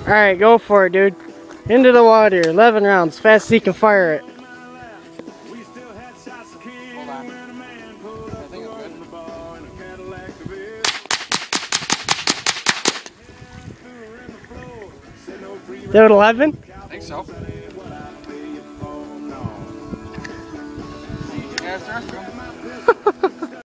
Alright, go for it, dude. Into the water. 11 rounds. Fast as you can fire it. Hold on. I think it's good. Is that 11? I think so. Yeah, it's the restroom.